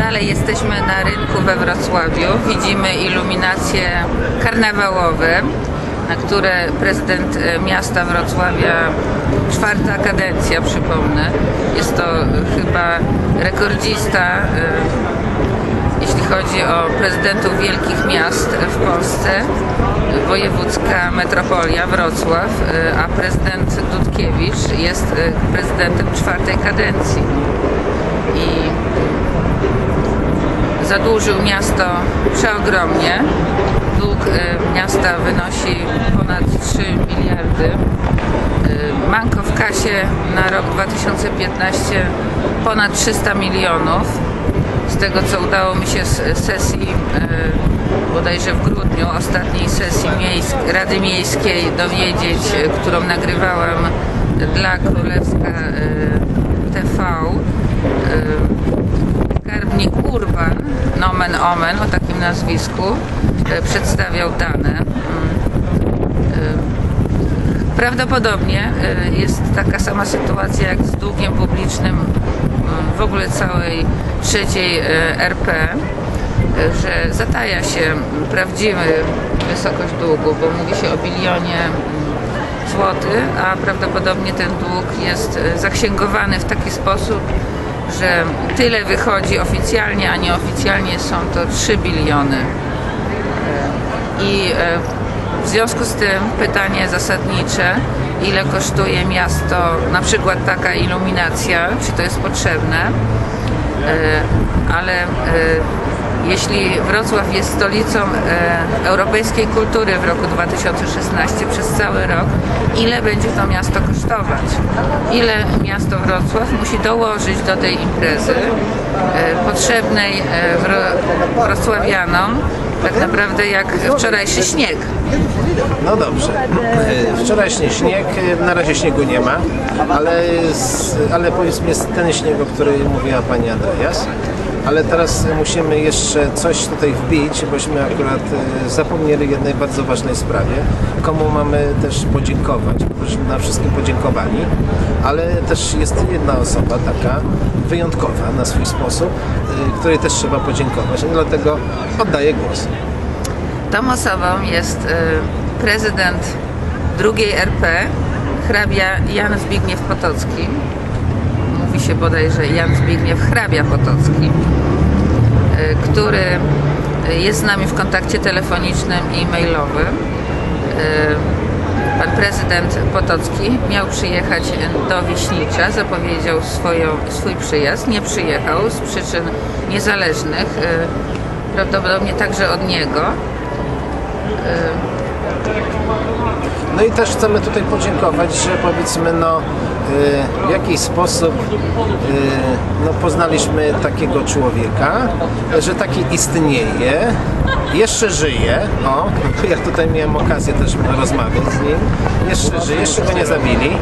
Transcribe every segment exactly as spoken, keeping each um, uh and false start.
Dalej jesteśmy na rynku we Wrocławiu. Widzimy iluminacje karnawałowe, na które prezydent miasta Wrocławia, czwarta kadencja, przypomnę, jest to chyba rekordzista, jeśli chodzi o prezydentów wielkich miast w Polsce, wojewódzka metropolia Wrocław, a prezydent Dudkiewicz jest prezydentem czwartej kadencji. I zadłużył miasto przeogromnie. Dług miasta wynosi ponad trzy miliardy. Manko w kasie na rok dwa tysiące piętnasty ponad trzysta milionów. Z tego, co udało mi się z sesji bodajże w grudniu, ostatniej sesji miejsk Rady Miejskiej dowiedzieć, którą nagrywałam dla Królewska T V. Skarbnik Urban, nomen omen, o takim nazwisku, przedstawiał dane. Prawdopodobnie jest taka sama sytuacja jak z długiem publicznym w ogóle całej trzeciej R P, że zataja się prawdziwy wysokość długu, bo mówi się o bilionie złotych, a prawdopodobnie ten dług jest zaksięgowany w taki sposób, że tyle wychodzi oficjalnie, a nieoficjalnie są to trzy biliony. I w związku z tym pytanie zasadnicze, ile kosztuje miasto na przykład taka iluminacja, czy to jest potrzebne, ale jeśli Wrocław jest stolicą europejskiej kultury w roku dwa tysiące szesnastym przez cały rok, ile będzie to miasto kosztować? Ile miasto Wrocław musi dołożyć do tej imprezy potrzebnej wrocławianom, tak naprawdę jak wczorajszy śnieg? No dobrze. Wczorajszy śnieg, na razie śniegu nie ma, ale, ale powiedzmy jest ten śnieg, o którym mówiła pani Andreas. Ale teraz musimy jeszcze coś tutaj wbić, bośmy akurat zapomnieli jednej bardzo ważnej sprawie, komu mamy też podziękować. Na wszystkim podziękowani, ale też jest jedna osoba taka wyjątkowa na swój sposób, której też trzeba podziękować. I dlatego oddaję głos. Tą osobą jest prezydent drugiej R P, hrabia Jan Zbigniew Potocki. Mówi się bodajże Jan Zbigniew hrabia Potocki, który jest z nami w kontakcie telefonicznym i mailowym. Pan prezydent Potocki miał przyjechać do Wiśnicza, zapowiedział swoją, swój przyjazd, nie przyjechał z przyczyn niezależnych, prawdopodobnie także od niego. No i też chcemy tutaj podziękować, że powiedzmy no w jakiś sposób no, poznaliśmy takiego człowieka, że taki istnieje, jeszcze żyje, o, ja tutaj miałem okazję też rozmawiać z nim, jeszcze żyje, jeszcze go nie zabili.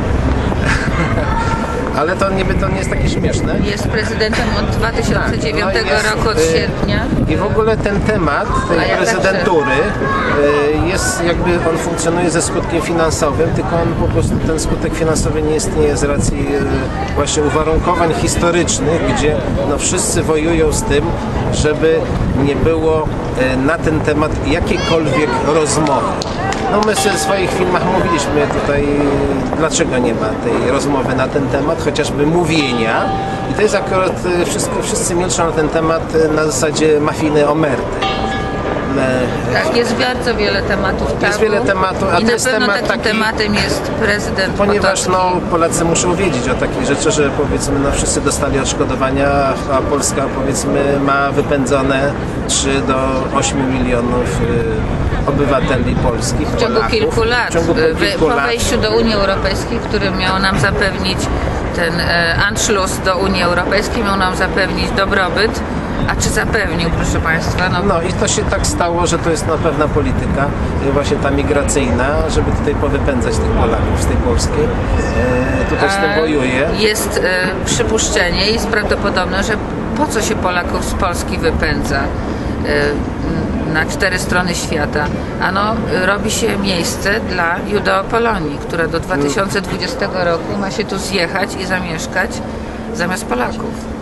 Ale to nie, to nie jest takie śmieszne. Jest prezydentem od dwa tysiące dziewiątego tak, no roku, od sierpnia. I w ogóle ten temat tej prezydentury jest jakby, on funkcjonuje ze skutkiem finansowym, tylko on po prostu, ten skutek finansowy nie istnieje z racji właśnie uwarunkowań historycznych, gdzie no wszyscy wojują z tym, żeby nie było na ten temat jakiejkolwiek rozmowy. No my w swoich filmach mówiliśmy tutaj, dlaczego nie ma tej rozmowy na ten temat, chociażby mówienia. I to jest akurat, wszyscy, wszyscy milczą na ten temat na zasadzie mafijnej omerty. Tak, jest bardzo wiele tematów tabu. Jest wiele tematów, a i to na jest pewno temat takim taki, tematem jest prezydent ponieważ Potocki. no, Polacy muszą wiedzieć o takich rzeczy, że powiedzmy no, wszyscy dostali odszkodowania, a Polska powiedzmy ma wypędzone trzy do ośmiu milionów y, obywateli polskich, w ciągu Polaków, kilku lat, w ciągu kilku po lat. wejściu do Unii Europejskiej, który miał nam zapewnić ten e, Anschluss do Unii Europejskiej, miał nam zapewnić dobrobyt. A czy zapewnił, proszę Państwa? No, no i to się tak stało, że to jest na pewna polityka, właśnie ta migracyjna, żeby tutaj powypędzać tych Polaków z tej Polski. E, tutaj z tym wojuje. Jest e, przypuszczenie, jest prawdopodobne, że po co się Polaków z Polski wypędza e, na cztery strony świata? Ano, robi się miejsce dla Judeo-Polonii, która do dwa tysiące dwudziestego roku ma się tu zjechać i zamieszkać zamiast Polaków.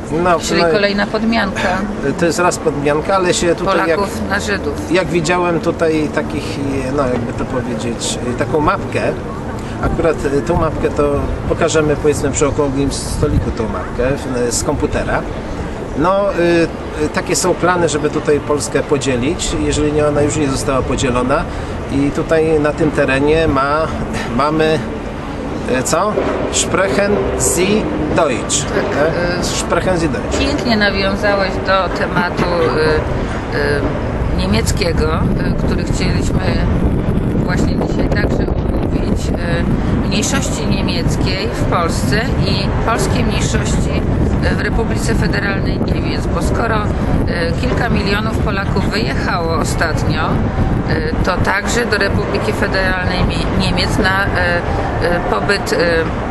No, Czyli no, kolejna podmianka to jest raz podmianka, ale się tutaj jak, Polaków na Żydów. jak widziałem tutaj takich, no jakby to powiedzieć, taką mapkę. Akurat tą mapkę to pokażemy powiedzmy przy okrągłym stoliku tą mapkę z komputera. No, y, takie są plany, żeby tutaj Polskę podzielić, jeżeli nie, ona już nie została podzielona. I tutaj na tym terenie ma, mamy y, co? Sprechen Sie Deutsch. Tak, e? Sprechen Sie Deutsch. Pięknie nawiązałeś do tematu y, y, niemieckiego, y, który chcieliśmy właśnie dzisiaj także omówić. Y, mniejszości niemieckiej w Polsce i polskiej mniejszości w Republice Federalnej Niemiec, bo skoro y, kilka milionów Polaków wyjechało ostatnio, y, to także do Republiki Federalnej Niemiec na y, y, pobyt y,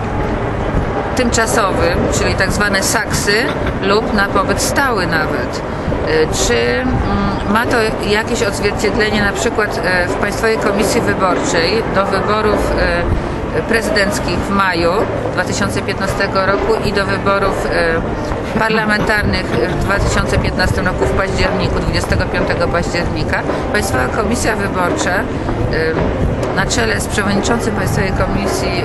tymczasowy, czyli tak zwane saksy, lub na pobyt stały nawet. Czy ma to jakieś odzwierciedlenie na przykład w Państwowej Komisji Wyborczej do wyborów prezydenckich w maju dwa tysiące piętnastego roku i do wyborów parlamentarnych w dwa tysiące piętnastym roku w październiku, dwudziestego piątego października? Państwowa Komisja Wyborcza na czele z przewodniczącym Państwowej Komisji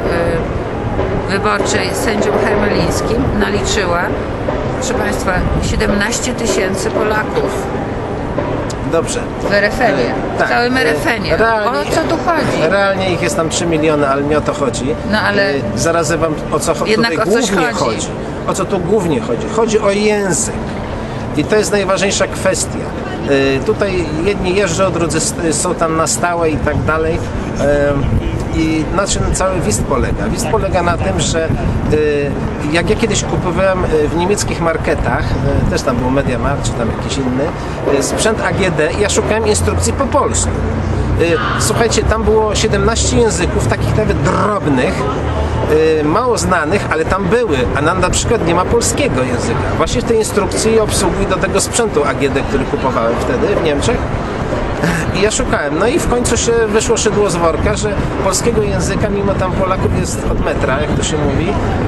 Wyborczej sędzią Hermelińskim naliczyła, proszę Państwa, siedemnaście tysięcy Polaków. Dobrze. W Erefenie, w tak, całym Erefenie. Realnie, o co tu chodzi? Realnie ich jest tam trzy miliony, ale nie o to chodzi. No ale zaraz wam o co chodzi. Jednak tutaj o coś głównie chodzi. chodzi. O co tu głównie chodzi? Chodzi o język. I to jest najważniejsza kwestia. Y, tutaj jedni jeżdżą, drudzy są tam na stałe i tak dalej. Y, I na czym cały wist polega? Wist polega na tym, że y, jak ja kiedyś kupowałem w niemieckich marketach, y, też tam był MediaMarkt czy tam jakiś inny, y, sprzęt A G D, ja szukałem instrukcji po polsku. Y, słuchajcie, tam było siedemnaście języków, takich nawet drobnych, y, mało znanych, ale tam były, a nam na przykład nie ma polskiego języka. Właśnie w tej instrukcji obsługi do tego sprzętu A G D, który kupowałem wtedy w Niemczech. I ja szukałem, no i w końcu się wyszło szydło z worka, że polskiego języka, mimo tam Polaków jest od metra, jak to się mówi,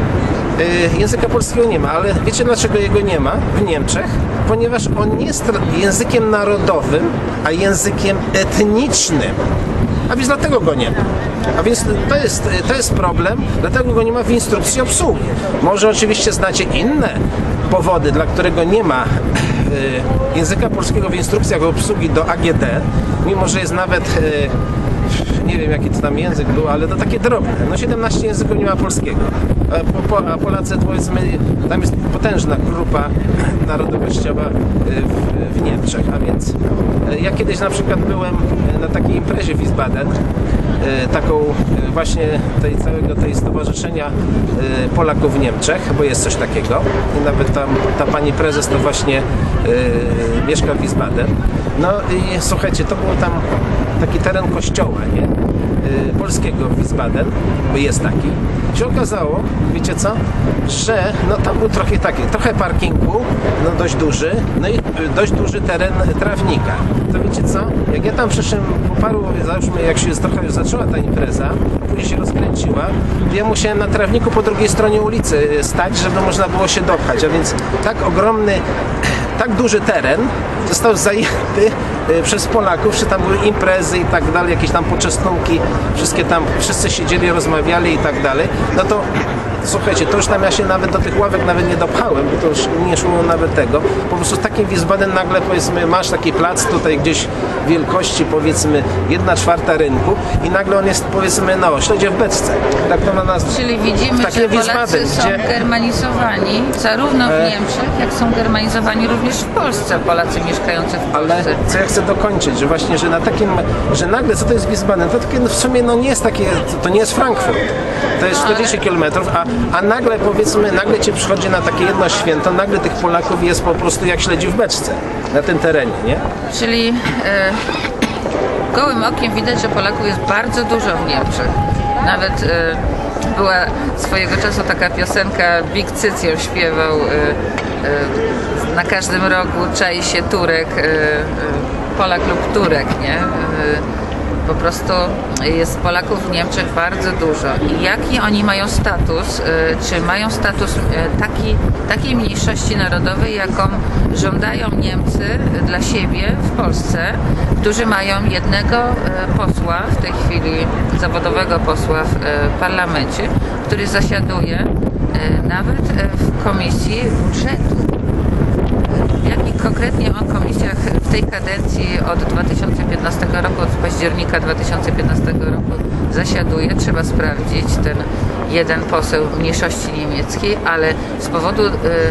yy, języka polskiego nie ma, ale wiecie dlaczego jego nie ma w Niemczech? Ponieważ on nie jest językiem narodowym, a językiem etnicznym. A więc dlatego go nie ma. A więc to jest, to jest problem, dlatego go nie ma w instrukcji obsługi. Może oczywiście znacie inne powody, dla którego nie ma y, języka polskiego w instrukcjach obsługi do A G D, mimo że jest nawet, y, nie wiem jaki to tam język był, ale to takie drobne. No siedemnaście języków nie ma polskiego. A, po, a Polacy, powiedzmy, tam jest potężna grupa narodowościowa w, w Niemczech, a więc y, ja kiedyś na przykład byłem na takiej imprezie w Wiesbaden, taką właśnie tej całego tej stowarzyszenia Polaków w Niemczech, bo jest coś takiego i nawet tam ta pani prezes to właśnie y, mieszka w Wiesbaden. No i słuchajcie, to był tam taki teren kościoła, nie? Y, polskiego w Wiesbaden, bo jest taki. Się okazało, wiecie co, że no tam był trochę taki, trochę parkingu, no dość duży, no i dość duży teren trawnika. To wiecie co, jak ja tam przyszedłem po paru, załóżmy jak się trochę już zaczęła ta impreza, a później się rozkręciła, to ja musiałem na trawniku po drugiej stronie ulicy stać, żeby można było się dopchać, a więc tak ogromny, tak duży teren został zajęty przez Polaków, czy tam były imprezy i tak dalej, jakieś tam poczęstunki, wszystkie tam, wszyscy siedzieli, rozmawiali i tak dalej, no to słuchajcie, to już tam ja się nawet do tych ławek nawet nie dopchałem, bo to już nie szło nawet tego. Po prostu w takim Wiesbaden nagle, powiedzmy, masz taki plac tutaj gdzieś wielkości, powiedzmy, jedna czwarta rynku i nagle on jest, powiedzmy, no, śledzie w beczce. Tak to na nas. Czyli widzimy, że Polacy Wiesbaden, są gdzie... germanizowani zarówno w Niemczech, jak są germanizowani również w Polsce, Polacy mieszkający w Polsce. Ale co ja chcę dokończyć, że właśnie, że na takim, że nagle, co to jest Wiesbaden, to takie, w sumie, no nie jest takie, to nie jest Frankfurt, to jest czterdzieści kilometrów, a A nagle, powiedzmy, nagle cię przychodzi na takie jedno święto, nagle tych Polaków jest po prostu jak śledzi w beczce na tym terenie, nie? Czyli e, gołym okiem widać, że Polaków jest bardzo dużo w Niemczech. Nawet e, była swojego czasu taka piosenka, Big Cyc ją śpiewał, e, e, na każdym rogu czai się Turek, e, e, Polak lub Turek, nie? E, Po prostu jest Polaków w Niemczech bardzo dużo. I jaki oni mają status, czy mają status taki, takiej mniejszości narodowej, jaką żądają Niemcy dla siebie w Polsce, którzy mają jednego posła, w tej chwili zawodowego posła w parlamencie, który zasiaduje nawet w komisji budżetu. Jaki konkretnie on w komisjach w tej kadencji od dwa tysiące piętnastego roku, od października dwa tysiące piętnastego roku zasiaduje, trzeba sprawdzić, ten jeden poseł mniejszości niemieckiej, ale z powodu y,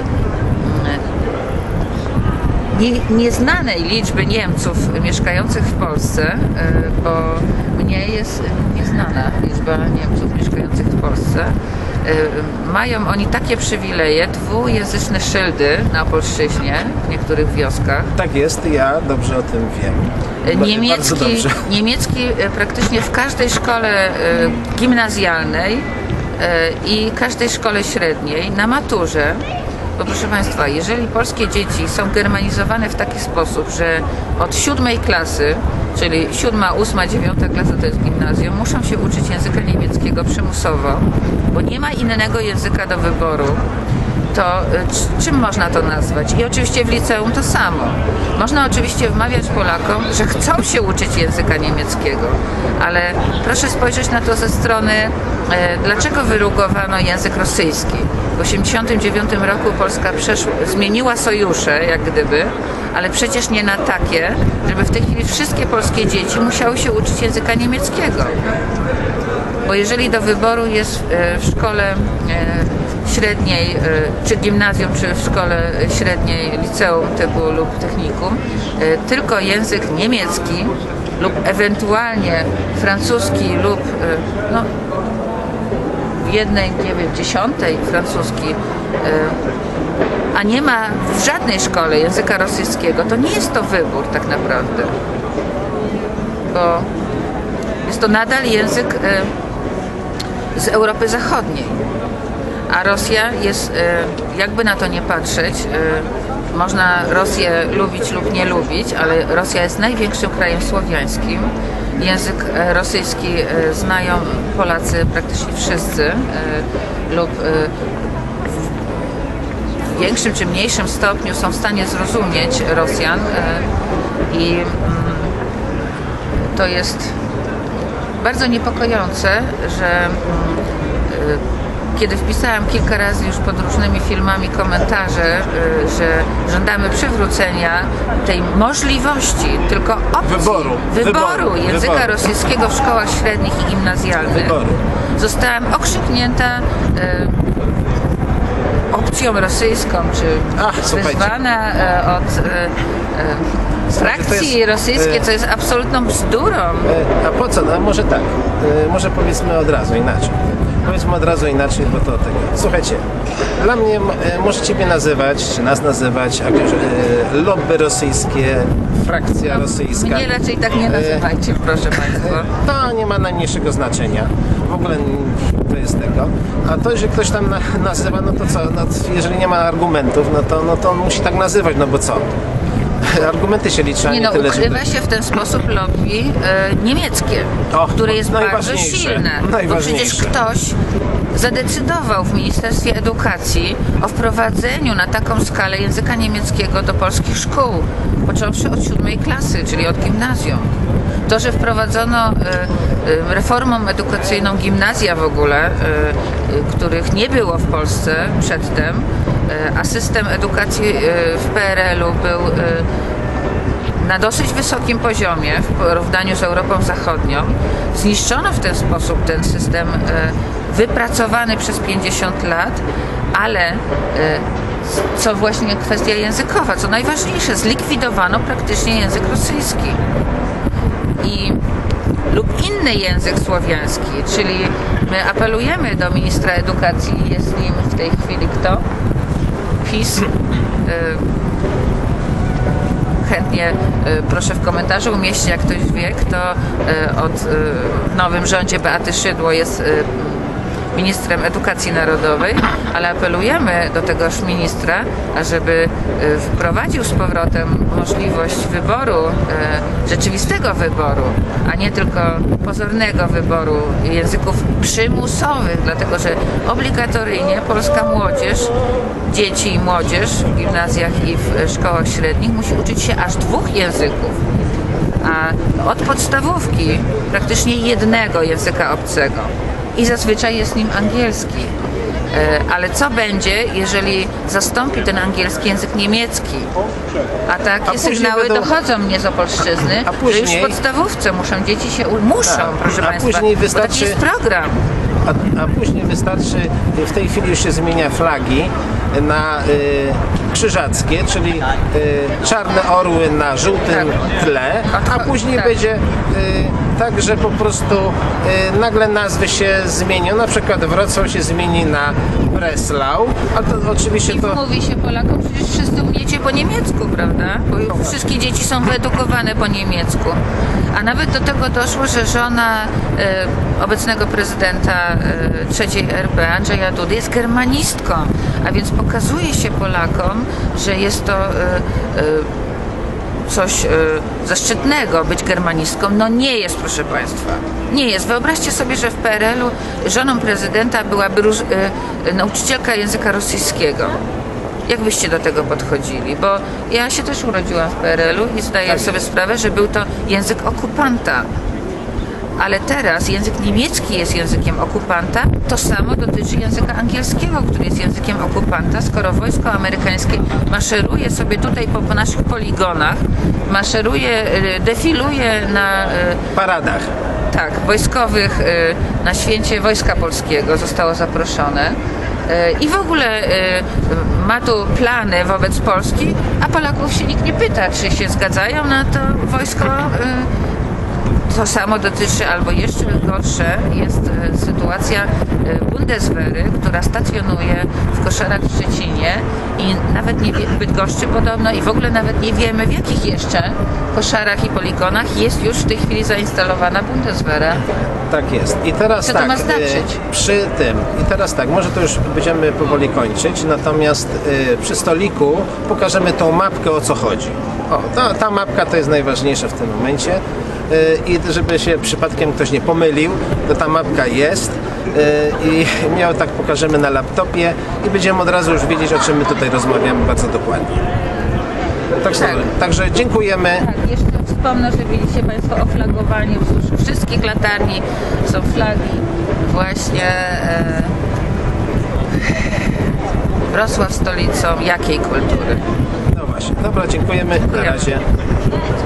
nie, nieznanej liczby Niemców mieszkających w Polsce, y, bo mnie jest nieznana liczba Niemców mieszkających w Polsce, mają oni takie przywileje, dwujęzyczne szyldy na polszczyźnie w niektórych wioskach. Tak jest, ja dobrze o tym wiem. Niemiecki, niemiecki praktycznie w każdej szkole gimnazjalnej i każdej szkole średniej na maturze. Bo proszę Państwa, jeżeli polskie dzieci są germanizowane w taki sposób, że od siódmej klasy, czyli siódma, ósma, dziewiąta klasa to jest gimnazjum, muszą się uczyć języka niemieckiego przymusowo, bo nie ma innego języka do wyboru, to czym można to nazwać? I oczywiście w liceum to samo. Można oczywiście wmawiać Polakom, że chcą się uczyć języka niemieckiego, ale proszę spojrzeć na to ze strony, e, dlaczego wyrugowano język rosyjski. W tysiąc dziewięćset osiemdziesiątym dziewiątym roku Polska przeszła, zmieniła sojusze, jak gdyby, ale przecież nie na takie, żeby w tej chwili wszystkie polskie dzieci musiały się uczyć języka niemieckiego. Bo jeżeli do wyboru jest w szkole średniej, czy gimnazjum, czy w szkole średniej, liceum typu lub technikum, tylko język niemiecki lub ewentualnie francuski lub no, w jednej, nie wiem, dziesiątej francuski, a nie ma w żadnej szkole języka rosyjskiego, to nie jest to wybór tak naprawdę. Bo jest to nadal język z Europy Zachodniej. A Rosja jest, jakby na to nie patrzeć, można Rosję lubić lub nie lubić, ale Rosja jest największym krajem słowiańskim. Język rosyjski znają Polacy praktycznie wszyscy lub w większym czy mniejszym stopniu są w stanie zrozumieć Rosjan i to jest bardzo niepokojące, że kiedy wpisałam kilka razy już pod różnymi filmami komentarze, że żądamy przywrócenia tej możliwości, tylko opcji wyboru, wyboru, wyboru języka wyboru. rosyjskiego w szkołach średnich i gimnazjalnych, Wyboru. zostałam okrzyknięta e, opcją rosyjską, czy Ach, wyzwana e, od e, e, frakcji jest, rosyjskiej, e, co jest absolutną bzdurą. A po co? No może tak. Może powiedzmy od razu inaczej. Powiedzmy od razu inaczej, bo to tego. Słuchajcie, dla mnie możecie mnie nazywać, czy nas nazywać jakieś e, lobby rosyjskie, frakcja rosyjska. Mnie raczej tak nie nazywajcie, proszę Państwa. To nie ma najmniejszego znaczenia. W ogóle to jest tego. A to, że ktoś tam na, nazywa, no to co? No, jeżeli nie ma argumentów, no to, no to on musi tak nazywać, no bo co? Argumenty się liczą, nie, nie no, tyle, ukrywa żeby... się w ten sposób lobby e, niemieckie, O, które jest bardzo najważniejsze, silne. Bo najważniejsze. przecież ktoś zadecydował w Ministerstwie Edukacji o wprowadzeniu na taką skalę języka niemieckiego do polskich szkół, począwszy od siódmej klasy, czyli od gimnazjum. To, że wprowadzono e, e, reformą edukacyjną gimnazja w ogóle, e, e, których nie było w Polsce przedtem, e, a system edukacji e, w P R L u był e, na dosyć wysokim poziomie w porównaniu z Europą Zachodnią. Zniszczono w ten sposób ten system e, wypracowany przez pięćdziesiąt lat, ale e, co właśnie kwestia językowa, co najważniejsze, zlikwidowano praktycznie język rosyjski. I lub inny język słowiański, czyli my apelujemy do ministra edukacji, jest nim w tej chwili kto? PiS. Y, chętnie y, proszę w komentarzu umieścić, jak ktoś wie, kto y, od, y, w nowym rządzie Beaty Szydło jest y, ministrem edukacji narodowej, ale apelujemy do tegoż ministra, ażeby e, wprowadził z powrotem możliwość wyboru, e, rzeczywistego wyboru, a nie tylko pozornego wyboru języków przymusowych, dlatego że obligatoryjnie polska młodzież, dzieci i młodzież w gimnazjach i w szkołach średnich musi uczyć się aż dwóch języków, a od podstawówki praktycznie jednego języka obcego i zazwyczaj jest nim angielski. Ale co będzie, jeżeli zastąpi ten angielski język niemiecki? A takie A sygnały będą... dochodzą mnie z Opolszczyzny, a później... że już w podstawówce muszą dzieci się u... muszą, tak. proszę a Państwa, później bo wystarczy... taki jest program. A, a później wystarczy, w tej chwili już się zmienia flagi na y, krzyżackie, czyli y, czarne orły na żółtym Tak. tle, a później tak. będzie y, tak, że po prostu y, nagle nazwy się zmienią, na przykład Wrocław się zmieni na Breslau, a to oczywiście I to... mówi się Polakom, przecież wszyscy umiecie po niemiecku, prawda? Bo już wszystkie dzieci są wyedukowane po niemiecku. A nawet do tego doszło, że żona e, obecnego prezydenta e, trzeciej R P, Andrzeja Dudy, jest germanistką, a więc pokazuje się Polakom, że jest to e, e, coś e, zaszczytnego być germanistką. No nie jest, proszę Państwa. Nie jest. Wyobraźcie sobie, że w P R L u żoną prezydenta byłaby róż, e, nauczycielka języka rosyjskiego. Jak byście do tego podchodzili? Bo ja się też urodziłam w P R L u i zdaję Tak sobie jest. sprawę, że był to język okupanta. Ale teraz język niemiecki jest językiem okupanta. To samo dotyczy języka angielskiego, który jest językiem okupanta, skoro wojsko amerykańskie maszeruje sobie tutaj po, po naszych poligonach, maszeruje, defiluje na... paradach. Tak, wojskowych na święcie Wojska Polskiego zostało zaproszone. I w ogóle ma tu plany wobec Polski, a Polaków się nikt nie pyta, czy się zgadzają na to wojsko. To samo dotyczy, albo jeszcze gorsze jest sytuacja Bundeswehry, która stacjonuje w Koszarach w Szczecinie i nawet nie wie, w Bydgoszczy podobno i w ogóle nawet nie wiemy, w jakich jeszcze koszarach i poligonach jest już w tej chwili zainstalowana Bundeswehra. Tak jest. I teraz Co to tak, ma znaczyć? e, przy tym, i teraz tak, może to już będziemy powoli kończyć, natomiast e, przy stoliku pokażemy tą mapkę, o co chodzi. O, ta, ta mapka to jest najważniejsza w tym momencie. I żeby się przypadkiem ktoś nie pomylił, to ta mapka jest i my ją tak pokażemy na laptopie i będziemy od razu już wiedzieć, o czym my tutaj rozmawiamy bardzo dokładnie. Tak, Tak. Także dziękujemy. Tak, jeszcze wspomnę, że widzicie Państwo oflagowanie wzdłuż wszystkich latarni. Są flagi właśnie e, Wrocław stolicą jakiej kultury? No właśnie. Dobra, dziękujemy. Na Dziękujemy. razie.